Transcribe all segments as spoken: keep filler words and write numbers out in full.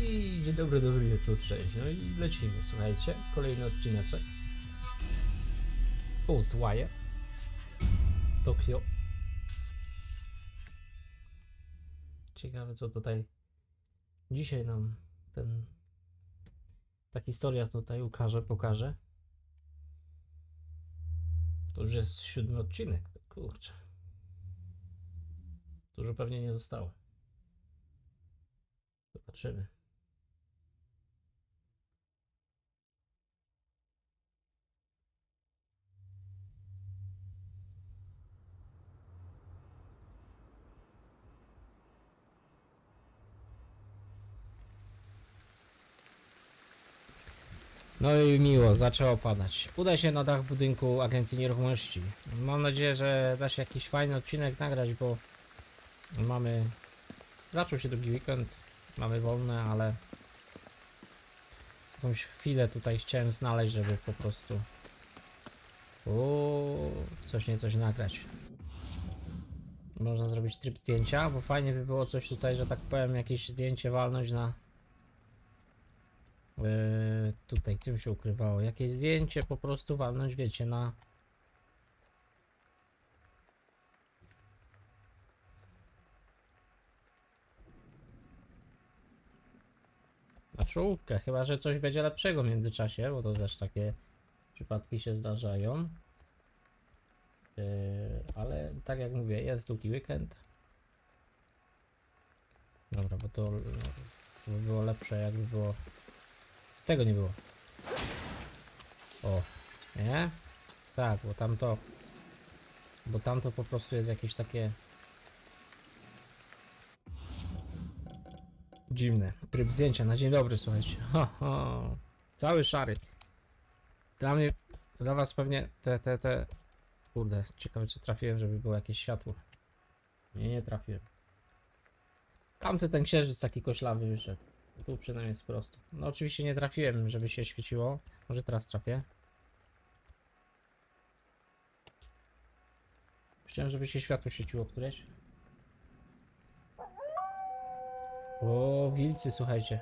Dzień dobry, dobry wieczór, cześć. No i lecimy, słuchajcie. Kolejny odcineczek. Ghostwire Tokio. Ciekawe, co tutaj dzisiaj nam ten ta historia tutaj ukaże, pokaże. To już jest siódmy odcinek, kurczę. Dużo pewnie nie zostało. Zobaczymy. No i miło, zaczęło padać. Udaj się na dach budynku Agencji Nieruchomości. Mam nadzieję, że da się jakiś fajny odcinek nagrać, bo mamy... Zaczął się drugi weekend, mamy wolne, ale... Jakąś chwilę tutaj chciałem znaleźć, żeby po prostu... Uuu, coś nie coś nagrać. Można zrobić tryb zdjęcia, bo fajnie by było coś tutaj, że tak powiem, jakieś zdjęcie walnąć na... Yy, tutaj, tym się ukrywało. Jakieś zdjęcie po prostu walnąć, wiecie, na... Na czołówkę, chyba że coś będzie lepszego w międzyczasie, bo to też takie przypadki się zdarzają. Yy, ale tak jak mówię, jest długi weekend. Dobra, bo to, no, to by było lepsze, jakby było... Tego nie było. O, nie? Tak, bo tamto... Bo tamto po prostu jest jakieś takie... Dziwne. Tryb zdjęcia na dzień dobry, słuchajcie. Ho, ho. Cały szary. Dla mnie, dla was pewnie te, te, te... Kurde, ciekawe czy trafiłem, żeby było jakieś światło. Nie, nie trafiłem. Tamty ten księżyc taki koślawy wyszedł. Tu przynajmniej jest prosto. No oczywiście nie trafiłem, żeby się świeciło. Może teraz trafię. Chciałem, żeby się światło świeciło któreś. O, wilcy, słuchajcie.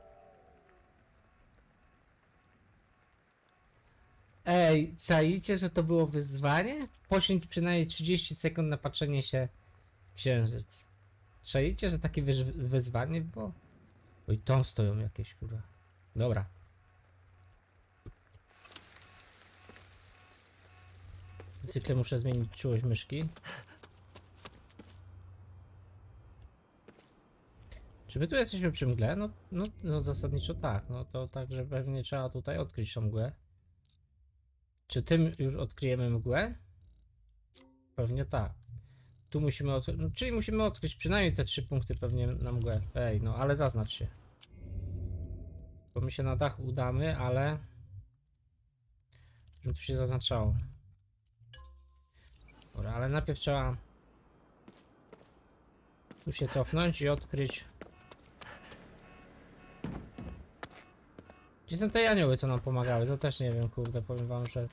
Ej, czaicie, że to było wyzwanie? Poświęć przynajmniej trzydzieści sekund na patrzenie się w księżyc. Czaicie, że takie wyzwanie było? Oj, tam stoją jakieś, kurwa. Dobra. Zwykle muszę zmienić czułość myszki. Czy my tu jesteśmy przy mgle? No, no, no zasadniczo tak. No to tak, że pewnie trzeba tutaj odkryć tą mgłę. Czy tym już odkryjemy mgłę? Pewnie tak. Tu musimy odkryć, no, czyli musimy odkryć przynajmniej te trzy punkty pewnie na mgłę. Ej, no ale zaznacz się. Bo my się na dach udamy, ale... Żeby tu się zaznaczało. Dobra, ale najpierw trzeba... Tu się cofnąć i odkryć... Gdzie są te anioły, co nam pomagały? To też nie wiem, kurde, powiem wam, że...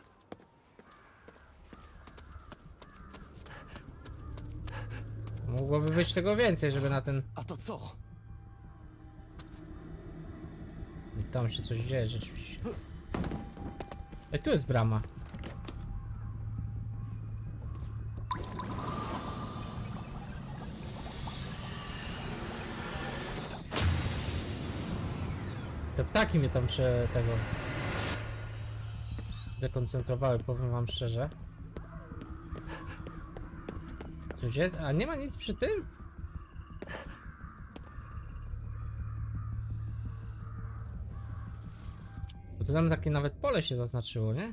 Mogłoby być tego więcej, żeby na ten... A to co? I tam się coś dzieje rzeczywiście. Ej, tu jest brama. Te ptaki mnie tam prze... tego... dekoncentrowały, powiem wam szczerze. Coś jest? A nie ma nic przy tym? Bo to tam takie nawet pole się zaznaczyło, nie?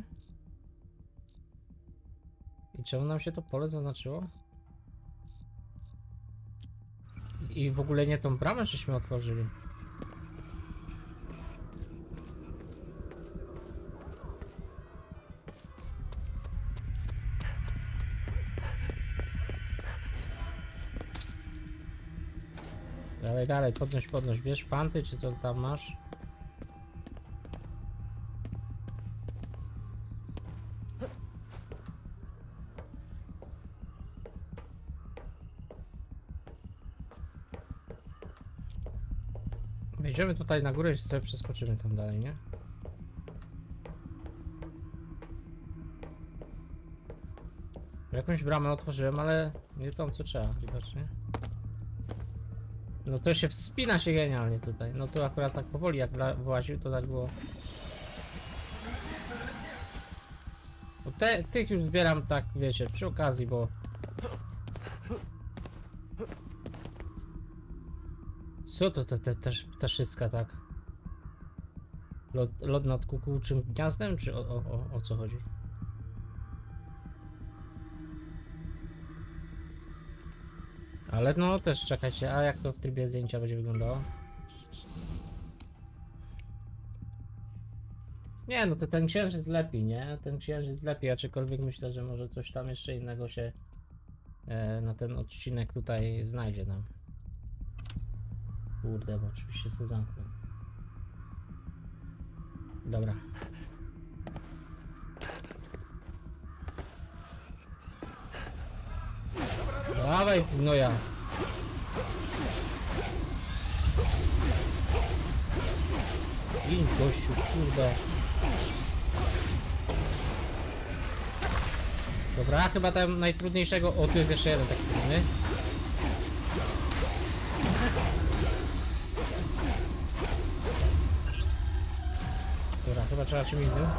I czemu nam się to pole zaznaczyło? I w ogóle nie tą bramę żeśmy otworzyli. Dalej, dalej, podnoś, podnoś. Bierz panty, czy co tam masz? Idziemy tutaj na górę i sobie przeskoczymy tam dalej, nie? Jakąś bramę otworzyłem, ale nie tą co trzeba, widocznie. No to się wspina się genialnie tutaj. No tu akurat tak powoli jak właził, to tak było. Bo te, tych już zbieram tak, wiecie, przy okazji, bo... Co to te, te, te, ta wszystka tak? Lot, lot nad kukułczym gniazdem, czy o, o, o, o co chodzi? Ale no też czekajcie, a jak to w trybie zdjęcia będzie wyglądało? Nie, no to ten księżyc lepiej, nie? Ten księżyc lepiej, aczkolwiek myślę, że może coś tam jeszcze innego się e, na ten odcinek tutaj znajdzie nam. Kurde, bo oczywiście się zamknę. Dobra. Dawaj, no ja. Gin, gościu, kurde. Dobra, chyba tam najtrudniejszego... O, tu jest jeszcze jeden taki trudny. Dobra, chyba trzeba czym innym.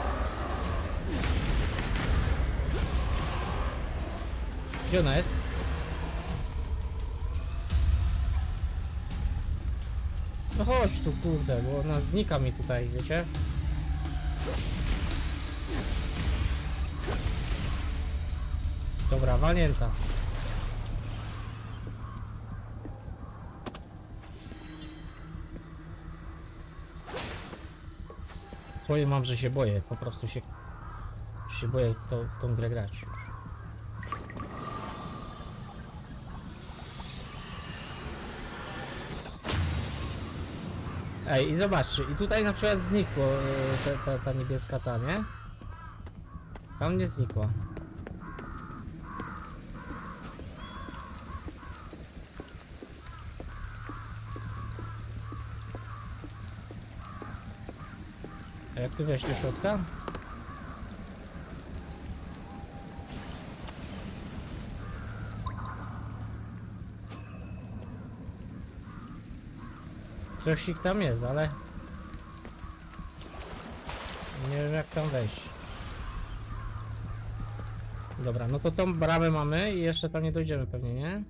Gdzie ona jest? No chodź tu, kurde, bo ona znika mi tutaj, wiecie? Dobra, walnięta. Powiem wam, że się boję, po prostu się, się boję w, to, w tą grę grać. Ej, i zobaczcie, i tutaj na przykład znikło ta, ta, ta niebieska ta, nie? Tam nie znikła. A jak tu wejść do środka? Coś ich tam jest, ale nie wiem jak tam wejść. Dobra, no to tą bramę mamy i jeszcze tam nie dojdziemy pewnie, nie?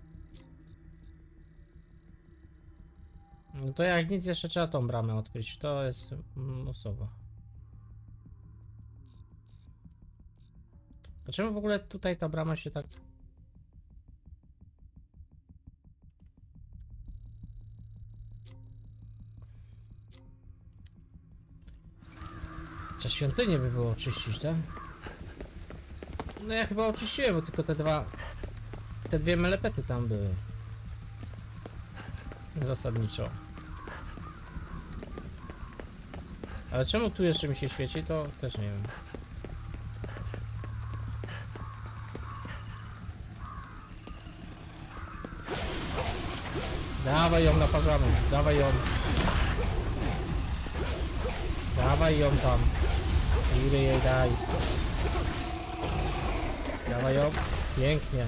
No to jak nic, jeszcze trzeba tą bramę odkryć. To jest mm, osoba. A czemu w ogóle tutaj ta brama się tak... Trzeba świątynię by było oczyścić, tak? No ja chyba oczyściłem, bo tylko te dwa... Te dwie melepety tam były. Zasadniczo. Ale czemu tu jeszcze mi się świeci, to też nie wiem. Dawaj ją, naparzamy, dawaj ją. Dawaj ją tam. Ile jej daj. Dawaj ją. Pięknie.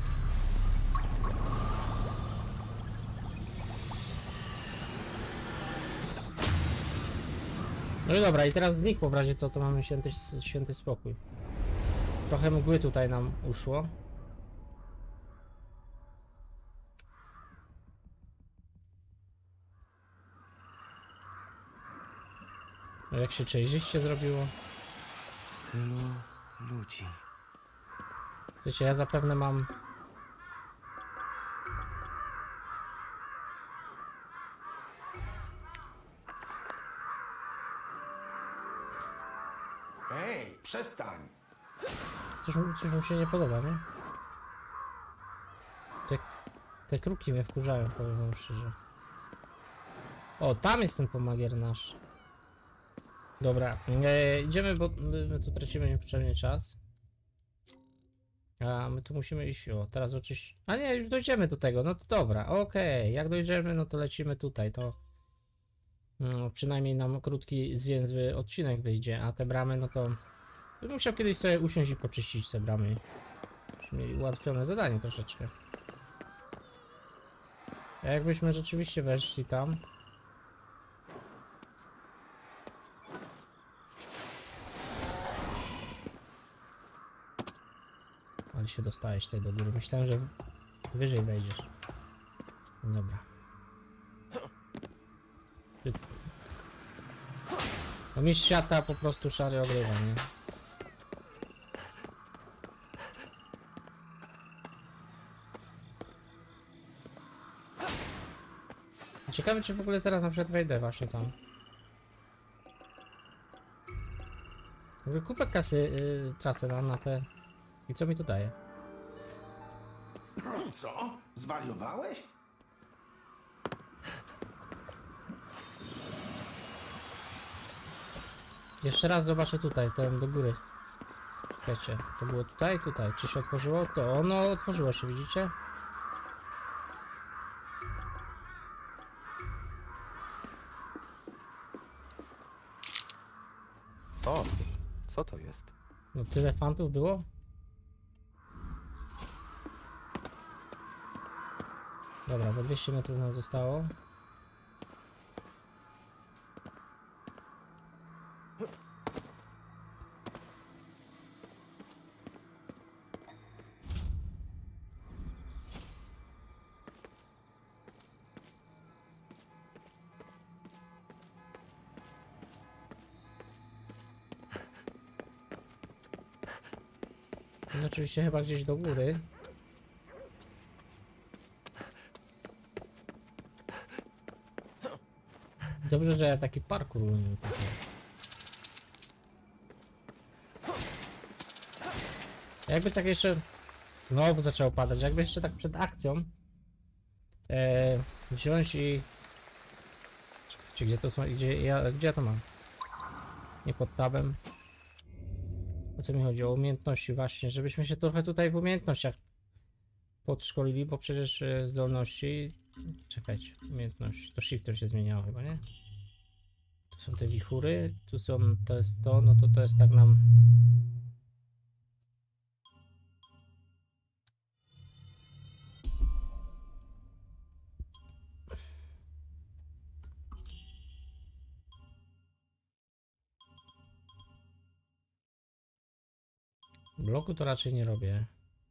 No i dobra, i teraz znikło w razie co, to mamy święty, święty spokój. Trochę mgły tutaj nam uszło. No jak się przejrzyście zrobiło. Tylu ludzi. Słuchajcie, ja zapewne mam... Ej, przestań! Coś, mu- coś mu się nie podoba, nie? Te, te kruki mnie wkurzają, powiem wam szczerze. O, tam jest ten pomagier nasz. Dobra, e, idziemy, bo my, my tu tracimy niepotrzebnie czas. A my tu musimy iść, o, teraz oczywiście... A nie, już dojdziemy do tego, no to dobra, okej, jak dojdziemy, no to lecimy tutaj, to... No, przynajmniej nam krótki, zwięzły odcinek wyjdzie, a te bramy, no to bym musiał kiedyś sobie usiąść i poczyścić te bramy. Już mieli ułatwione zadanie troszeczkę. A jakbyśmy rzeczywiście weszli tam. Ale się dostałeś tutaj do góry. Myślałem, że wyżej wejdziesz. Dobra. No mistrz świata po prostu szary ogrywa, nie? Ciekawe, czy w ogóle teraz na przykład wejdę właśnie tam. Mówię, kupę kasy yy, tracę na, na te... I co mi to daje? Co? Zwariowałeś? Jeszcze raz zobaczę tutaj, ten do góry. Czekajcie, to było tutaj, tutaj. Czy się otworzyło? To ono otworzyło się, widzicie? O, co to jest? No tyle fantów było? Dobra, bo dwieście metrów nam zostało. No oczywiście chyba gdzieś do góry. Dobrze, że ja taki parkour umiem. Jakby tak jeszcze... Znowu zaczęło padać. Jakby jeszcze tak przed akcją e, wziąć i... Czy gdzie to są? Gdzie ja, gdzie ja to mam? Nie pod tabem. O co mi chodzi? O umiejętności właśnie, żebyśmy się trochę tutaj w umiejętnościach podszkolili, bo przecież e, zdolności... Czekajcie, umiejętności. To shiftem się zmieniało chyba, nie? Tu są te wichury, tu są... to jest to, no to to jest tak nam... Bloku to raczej nie robię.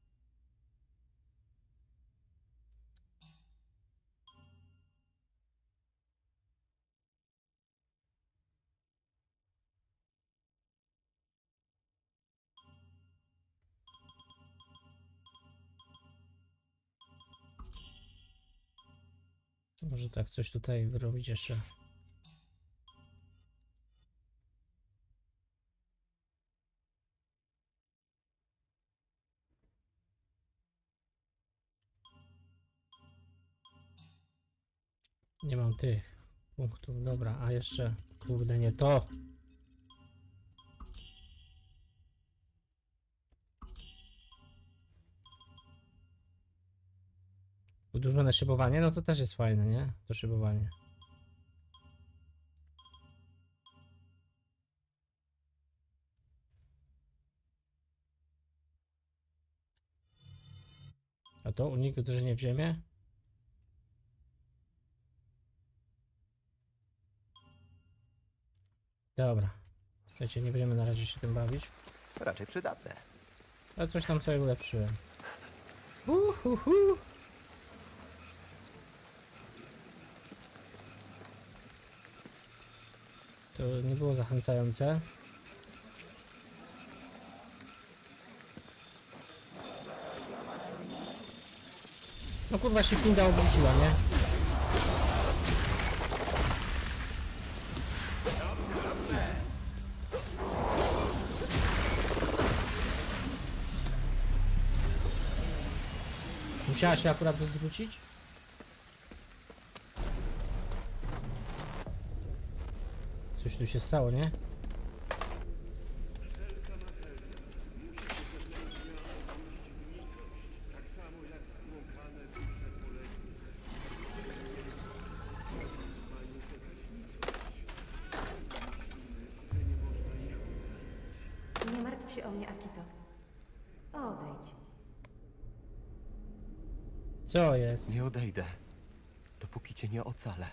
Może tak coś tutaj wyrobić jeszcze. Nie mam tych punktów, dobra, a jeszcze, kurde, nie to. Udłużone szybowanie, no to też jest fajne, nie? To szybowanie. A to unik uderzenie w ziemię? Dobra. Słuchajcie, nie będziemy na razie się tym bawić. Raczej przydatne. Ale coś tam sobie ulepszyłem. Uhuhu. To nie było zachęcające. No kurwa się pinda obróciła, nie? Musiała się akurat odwrócić? Coś tu się stało, nie? mnie, Akito. Odejdź. Co jest? Nie odejdę, dopóki cię nie ocalę.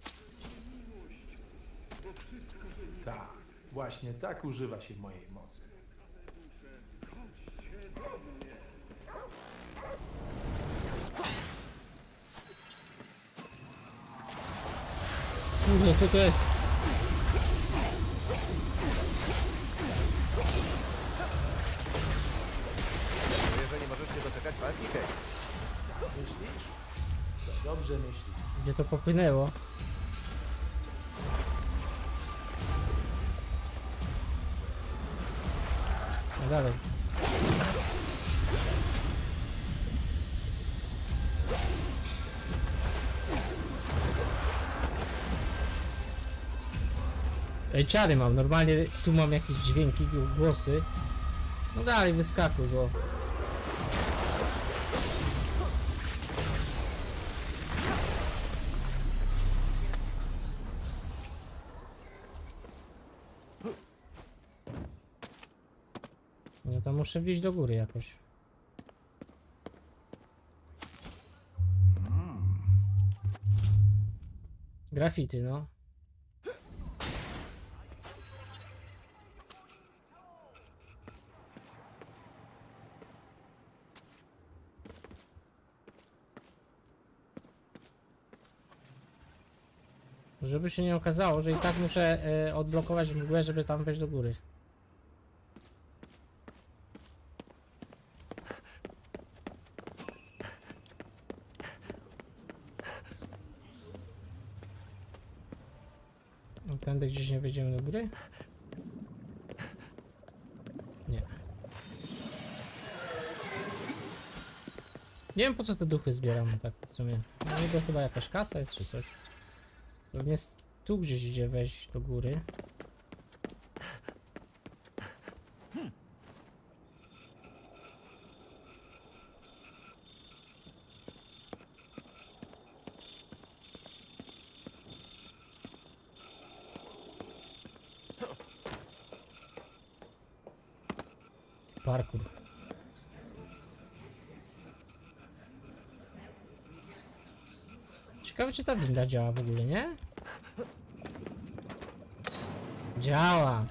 Tak, właśnie tak używa się mojej mocy. Kurde, co to jest? Czuję, że nie możesz się doczekać walki, Kate. Myślisz? To dobrze myślisz. Gdzie to popłynęło? No dalej. Ej, czary mam, normalnie tu mam jakieś dźwięki, głosy. No dalej, wyskakuj go. No to muszę wbić do góry jakoś. Grafity, no. Żeby się nie okazało, że i tak muszę e, odblokować mgłę, żeby tam wejść do góry. No, tędy gdzieś nie wejdziemy do góry? Nie. Nie wiem, po co te duchy zbieram, tak w sumie. No niby chyba jakaś kasa jest czy coś. Pewnie jest tu gdzieś idzie wejść do góry. Parkour. Ciekawe, czy ta winda działa w ogóle, nie? Działa.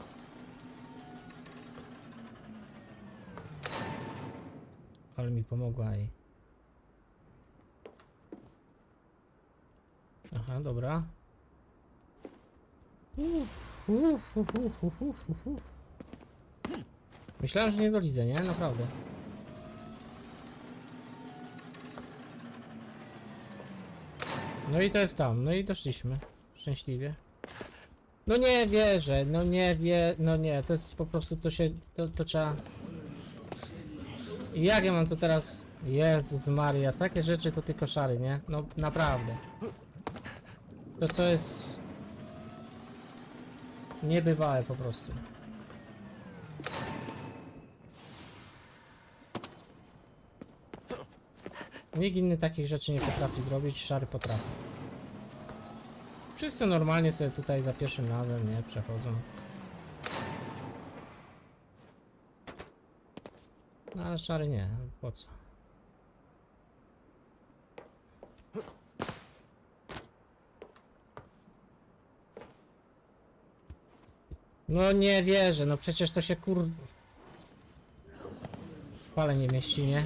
Ale mi pomogła jej. Aha, dobra. Uf, uf, uf, uf, uf, uf, uf. Myślałem, że nie dolizę, nie? Naprawdę. No i to jest tam, no i doszliśmy. Szczęśliwie. No nie wierzę, no nie wie, no nie, to jest po prostu, to się, to, to trzeba... I jak ja mam to teraz... Jezus Maria, takie rzeczy to tylko szary, nie? No naprawdę. To to jest... Niebywałe po prostu. Nikt inny takich rzeczy nie potrafi zrobić, szary potrafi. Wszyscy normalnie sobie tutaj za pierwszym razem, nie, przechodzą. No ale szary nie, po co? No nie wierzę, no przecież to się kur... Pale nie mieści, nie?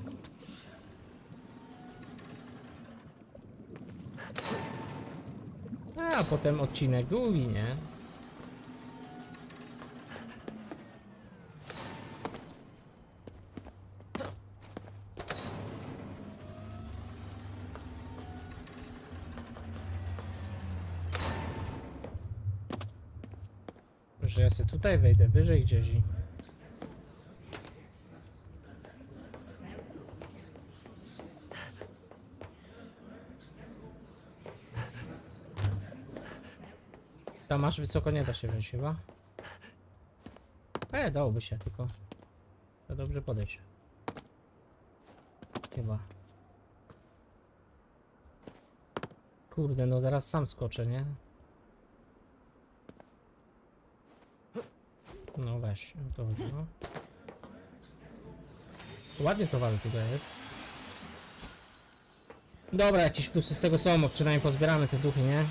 A potem odcinek długi, nie? Że ja sobie tutaj wejdę wyżej gdzieś i... Tam aż wysoko nie da się wejść chyba. E, dałoby się, tylko... To dobrze podejść. Chyba. Kurde, no zaraz sam skoczę, nie? No weź. właśnie, o to chodziło. Ładnie towaru tutaj jest. Dobra, jakieś plusy z tego są, przynajmniej pozbieramy te duchy, nie?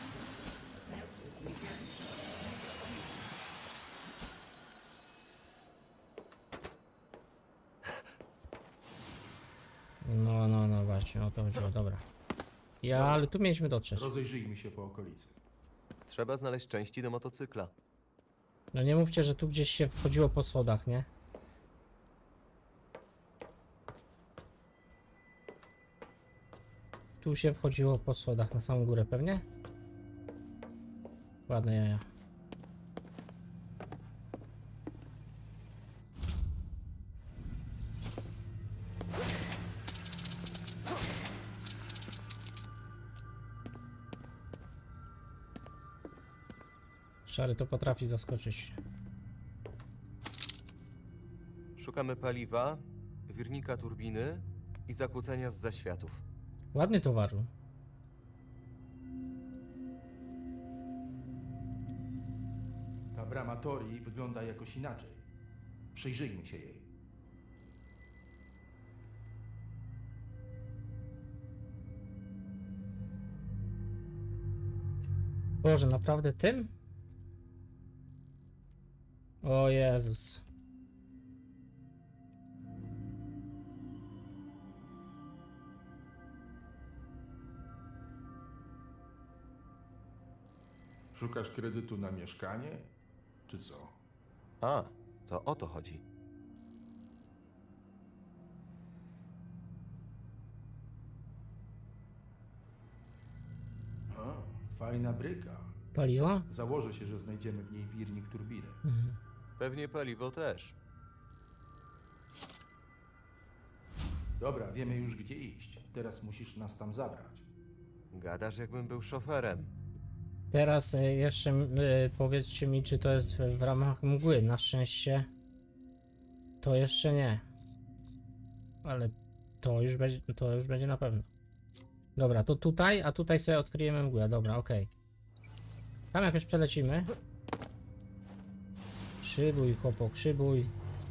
No, no, no właśnie, o to chodziło, dobra. Ja, ale tu mieliśmy dotrzeć. Rozejrzyjmy się po okolicy. Trzeba znaleźć części do motocykla. No nie mówcie, że tu gdzieś się wchodziło po schodach, nie? Tu się wchodziło po schodach na samą górę pewnie? Ładne jaja. Szary to potrafi zaskoczyć. Szukamy paliwa, wirnika turbiny i zakłócenia z zaświatów. Ładny towaru. Ta brama Tori wygląda jakoś inaczej. Przyjrzyjmy się jej. Boże, naprawdę tym? O Jezus. Szukasz kredytu na mieszkanie? Czy co? A, to o to chodzi. A, fajna bryka. Paliło? Założę się, że znajdziemy w niej wirnik turbiny. Mhm. Pewnie paliwo też. Dobra, wiemy już gdzie iść. Teraz musisz nas tam zabrać. Gadasz, jakbym był szoferem. Teraz e, jeszcze e, powiedzcie mi, czy to jest w, w ramach mgły. Na szczęście to jeszcze nie. Ale to już będzie, to już będzie na pewno. Dobra, to tutaj, a tutaj sobie odkryjemy mgłę. Dobra, okej. Tam jakoś przelecimy. Szybuj, chłopok, szybuj.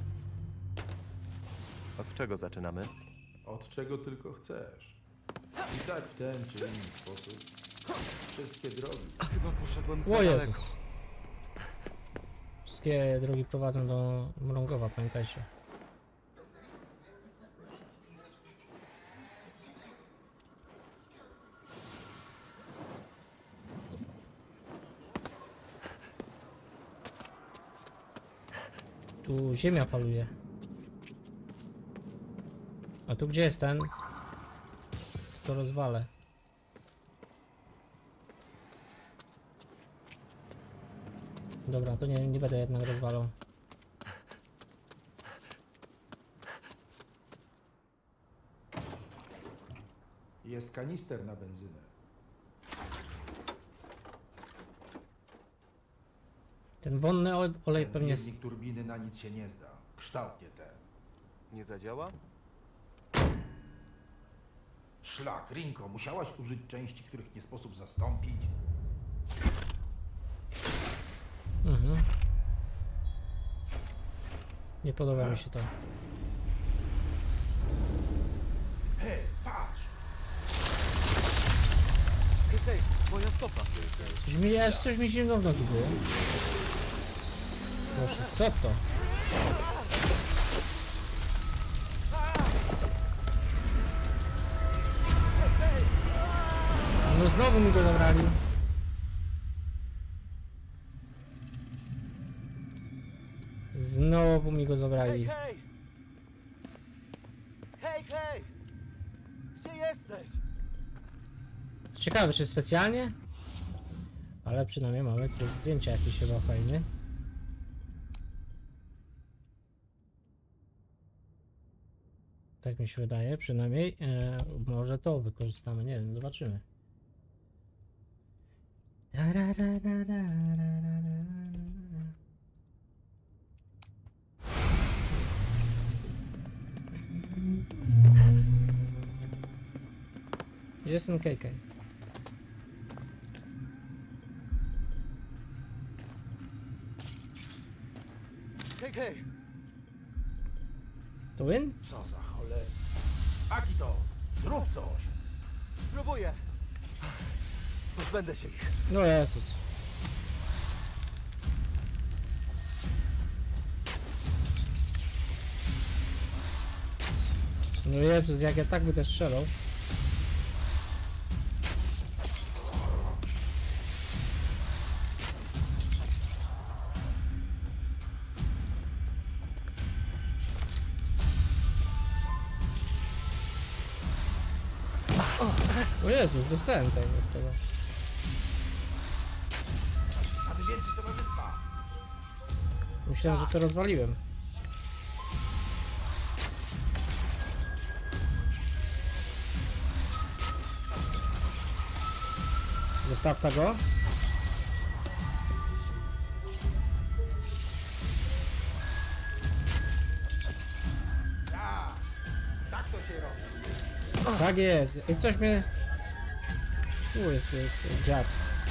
Od czego zaczynamy? Od czego tylko chcesz. I tak w ten czy inny sposób. Wszystkie drogi. Chyba poszedłem za O daleko. Jezus. Wszystkie drogi prowadzą do Mrągowa, pamiętajcie. Tu ziemia faluje. A tu gdzie jest ten? To rozwalę. Dobra, to nie, nie będę jednak rozwalał. Jest kanister na benzynę. Ten wonny ole- olej Ten pewnie jest... wirnik turbiny na nic się nie zda. Kształt nie ten. Nie zadziała? Szlak, Rinko, musiałaś użyć części, których nie sposób zastąpić. Mhm. Nie podoba mi się to. Hej, patrz! Hej, hej, moja stopa. Coś mi, aż coś mi zimno w nogi było. Proszę, co to? No znowu mi go zabrali. Znowu mi go zabrali. hej! Hej, hej! Gdzie jesteś? Ciekawe, czy specjalnie? Ale przynajmniej mamy tryb zdjęcia jakiś chyba fajny. Tak mi się wydaje, przynajmniej e, może to wykorzystamy, nie wiem, zobaczymy. Gdzie jest ten K K? K K! To win? Co za cholerstwo. Akito, zrób coś. Spróbuję! Pozbędę się ich. No Jezus. No Jezus, jak ja tak będę strzelał. O Jezus, dostałem tego. tego. Aby więcej towarzystwa. Myślałem, że to rozwaliłem. Zostaw tego. Tak, tak to się robi. Tak jest. I coś mnie... Tu jest, jest dziad.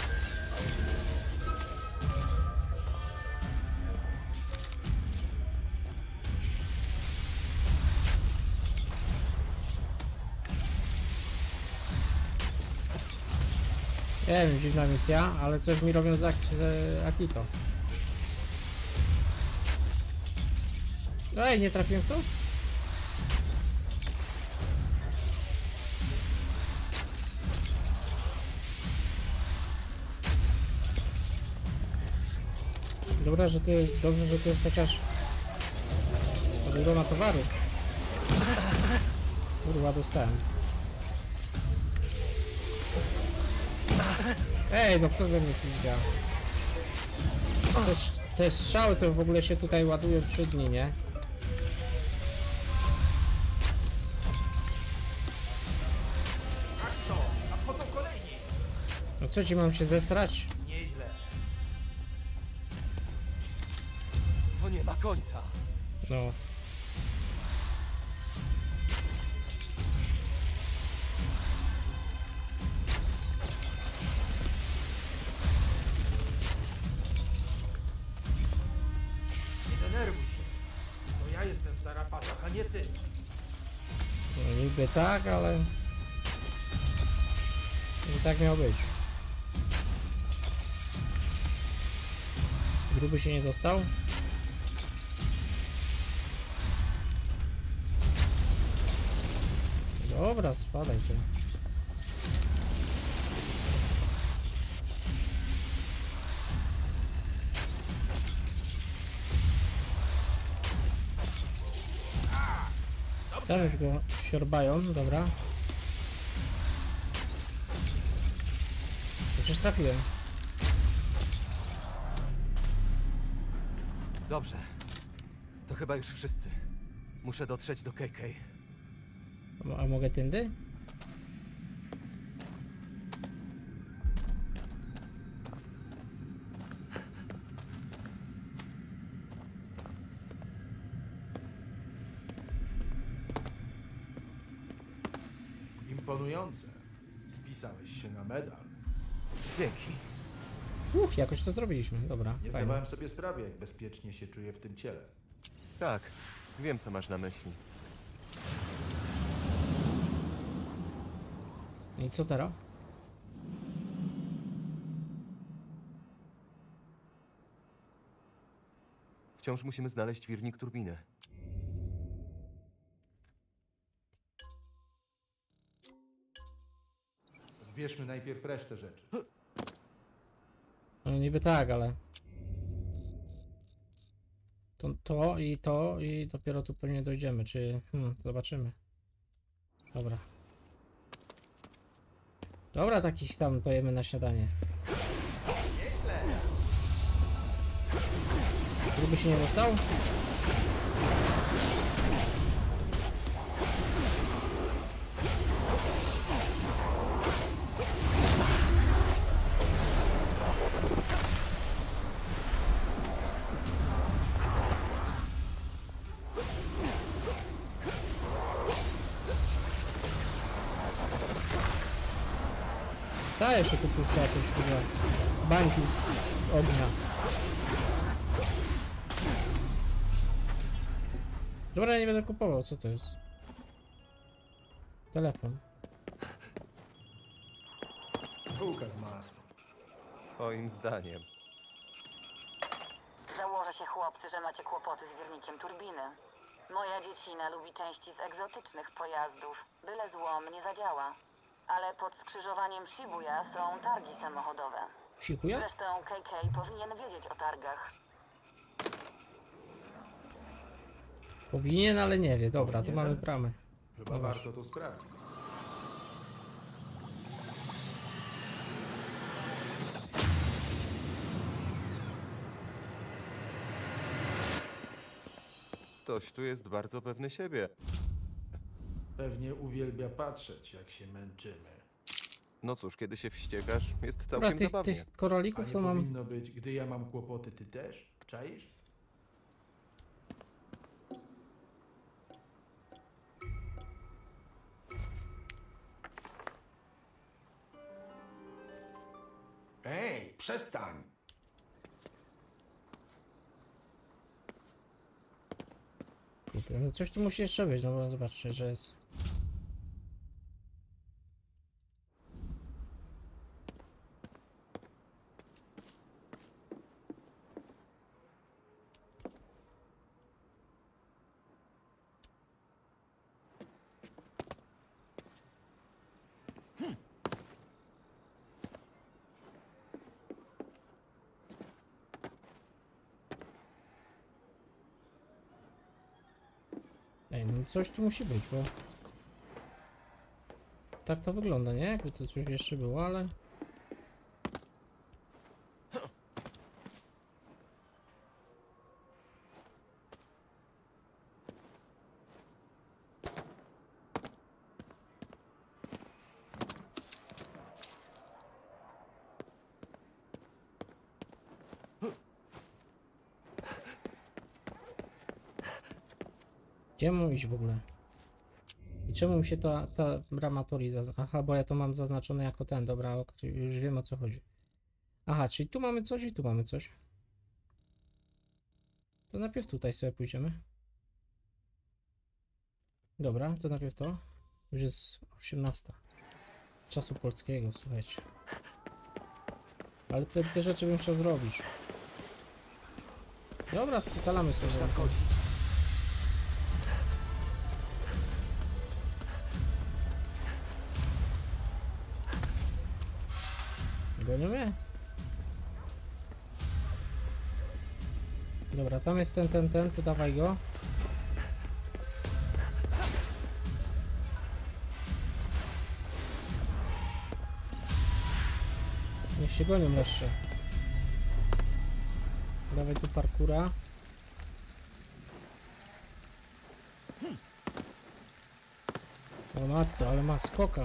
Nie wiem, dziwna misja, ale coś mi robią z, Ak z Akito. Ej, nie trafiłem w to? Dobra, że to jest, dobrze, że to jest chociaż obrona towaru. Kurwa, dostałem. Ej, no kto we mnie pizga? Te, te strzały to w ogóle się tutaj ładują trzy dni, nie? Akito, nadchodzą kolejni. No co ci mam się zesrać? Nieźle. To nie ma końca. No. Nie denerwuj się. To ja jestem w tarapatach, a nie ty. No niby tak, ale... Nie tak miało być. Gruby się nie dostał? Dobra, spadaj ty. Tam już go siorbają, dobra. Przecież trafiłem. Dobrze. To chyba już wszyscy. Muszę dotrzeć do K K. A, a mogę tędy? Imponujące. Spisałeś się na medal. Dzięki. Uch, jakoś to zrobiliśmy, dobra. Nie Fajnie. zdawałem sobie sprawy, jak bezpiecznie się czuję w tym ciele. Tak, wiem co masz na myśli. I co teraz? Wciąż musimy znaleźć wirnik turbiny. Zbierzmy najpierw resztę rzeczy. No niby tak, ale... To, to i to i dopiero tu pewnie dojdziemy, czy... Hmm, zobaczymy. Dobra. Dobra, takich tam dojemy na śniadanie. Gruby się nie dostał? Ta jeszcze tu puszcza jakieś chyba bańki z ognia. Dobra, ja nie będę kupował, co to jest? Telefon. Bułka z masłem. Twoim zdaniem. Założę się, chłopcy, że macie kłopoty z wiernikiem turbiny. Moja dziecina lubi części z egzotycznych pojazdów. Byle złom nie zadziała. Ale pod skrzyżowaniem Shibuya są targi samochodowe. Sikuja? Zresztą K K powinien wiedzieć o targach. Powinien, ale nie wie. Dobra, tu Powinien? mamy bramę. Chyba warto to sprawdzić. Ktoś tu jest bardzo pewny siebie. Pewnie uwielbia patrzeć, jak się męczymy. No cóż, kiedy się wściekasz, jest Dobra, całkiem tych, zabawnie. tych A koralików nie to mam... powinno być, gdy ja mam kłopoty, ty też? Czaisz? Ej, przestań! Kupię. No coś tu musi jeszcze być, no bo zobaczcie, że jest... Ej, no coś tu musi być, bo... Tak to wygląda, nie? Jakby to coś jeszcze było, ale... Gdzie mam iść w ogóle? I czemu mi się ta, ta brama Tori zaz... Aha, bo ja to mam zaznaczone jako ten, dobra, ok, już wiem o co chodzi. Aha, czyli tu mamy coś i tu mamy coś. To najpierw tutaj sobie pójdziemy. Dobra, to najpierw to. Już jest osiemnasta. Czasu polskiego, słuchajcie. Ale te, te rzeczy bym chciał zrobić. Dobra, spitalamy sobie. Nadchodzi. Gonią mnie? Dobra, tam jest ten, ten, ten, to dawaj go. Niech się gonią jeszcze. Dawaj tu parkura. O matko, ale ma skoka.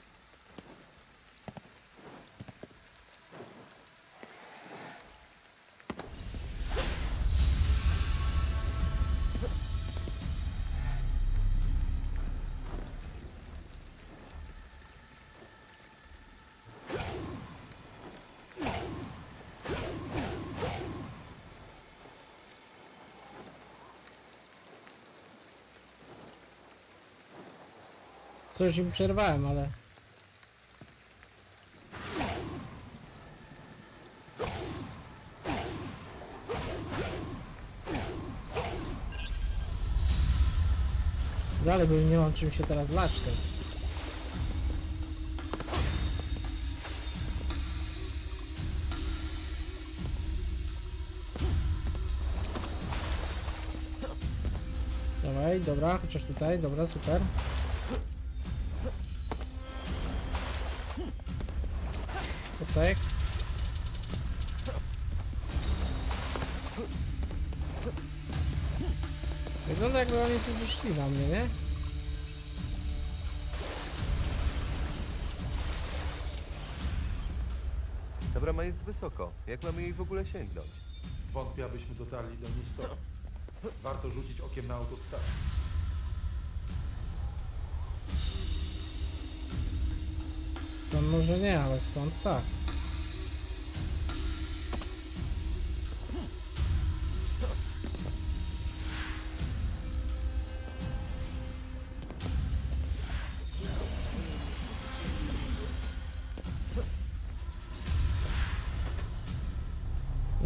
Coś im przerwałem, ale... Dalej, bo nie mam czym się teraz lać tym. Dawaj, dobra, chociaż tutaj, dobra, super. Tutaj. Wygląda jakby oni tu gdzieś szli na mnie, nie? Ta brama jest wysoko. Jak mamy jej w ogóle sięgnąć? Wątpię, abyśmy dotarli do Nisto. Warto rzucić okiem na autostradę. Stąd może nie, ale stąd tak.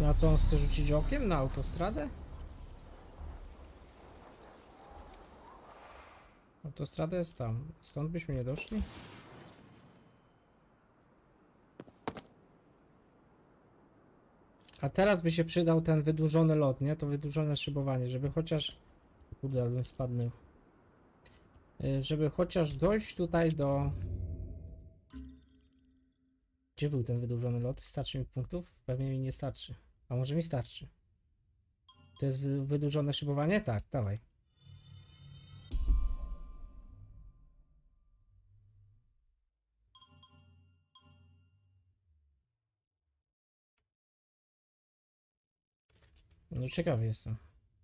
A co, on chce rzucić okiem na autostradę? Autostrada jest tam. Stąd byśmy nie doszli? A teraz by się przydał ten wydłużony lot, nie? To wydłużone szybowanie, żeby chociaż... Kurde, albym spadnął. Yy, Żeby chociaż dojść tutaj do... Gdzie był ten wydłużony lot? Starczy mi punktów? Pewnie mi nie starczy. A może mi starczy? To jest wy wydłużone szybowanie? Tak, dawaj. No ciekawy jestem.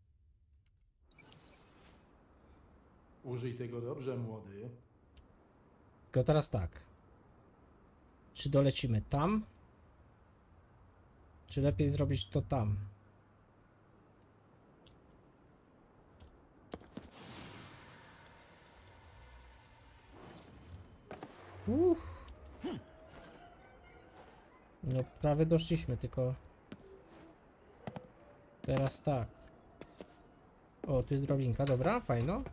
Użyj tego dobrze, młody. Tylko teraz tak. Czy dolecimy tam? Czy lepiej zrobić to tam? Uff. No prawie doszliśmy, tylko... Teraz tak. O, tu jest drobinka, dobra, fajno.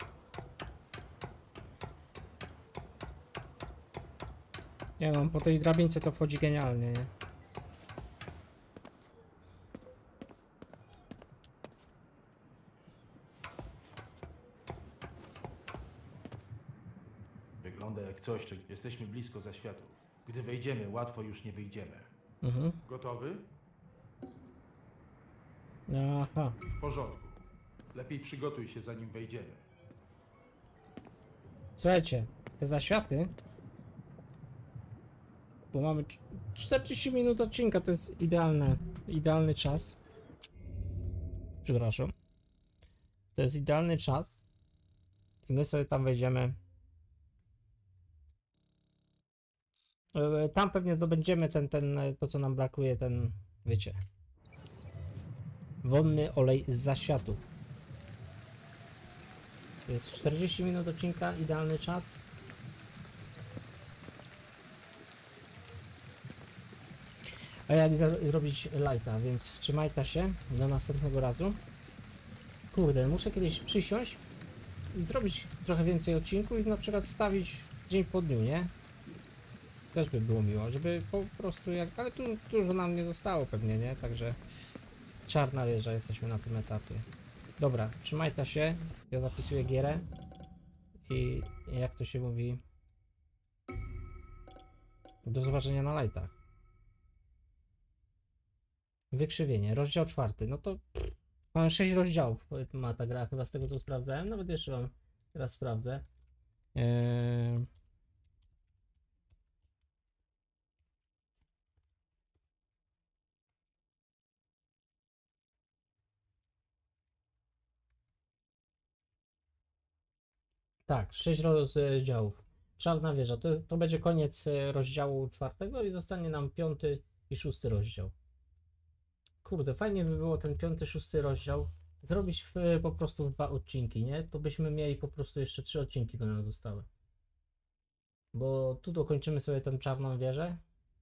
Nie no, po tej drabince to wchodzi genialnie, nie? Wygląda jak coś, czego jesteśmy blisko zaświatów. Gdy wejdziemy, łatwo już nie wyjdziemy. Mhm. Gotowy? Aha. W porządku. Lepiej przygotuj się, zanim wejdziemy. Słuchajcie, te zaświaty... Bo mamy cz- czterdzieści minut odcinka, to jest idealne, idealny czas. Przepraszam. To jest idealny czas. I my sobie tam wejdziemy. E, Tam pewnie zdobędziemy ten, ten, e, to co nam brakuje, ten, wiecie. Wonny olej z zaświatu. To jest czterdzieści minut odcinka, idealny czas. A ja idę robić lighta, więc trzymajcie się do następnego razu. Kurde, muszę kiedyś przysiąść i zrobić trochę więcej odcinków i na przykład stawić dzień po dniu, nie? Też by było miło, żeby po prostu jak... Ale tu dużo nam nie zostało pewnie, nie? Także czarna wieża, jesteśmy na tym etapie. Dobra, trzymajcie się, ja zapisuję gierę i jak to się mówi... Do zobaczenia na lightach. Wykrzywienie, rozdział czwarty, no to pff, mamy sześć rozdziałów, ma ta gra, chyba z tego co sprawdzałem, nawet jeszcze wam teraz sprawdzę. Eee... Tak, sześć rozdziałów. Czarna wieża, to, jest- to będzie koniec e, rozdziału czwartego i zostanie nam piąty i szósty rozdział. Kurde, fajnie by było ten piąty, szósty rozdział zrobić w, po prostu w dwa odcinki, nie? To byśmy mieli po prostu jeszcze trzy odcinki by nam zostały. Bo tu dokończymy sobie tę czarną wieżę.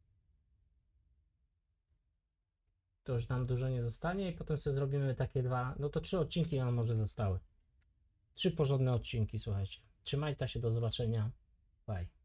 To już nam dużo nie zostanie i potem sobie zrobimy takie dwa, no to trzy odcinki nam może zostały. Trzy porządne odcinki, słuchajcie. Trzymajcie się, do zobaczenia. Bye.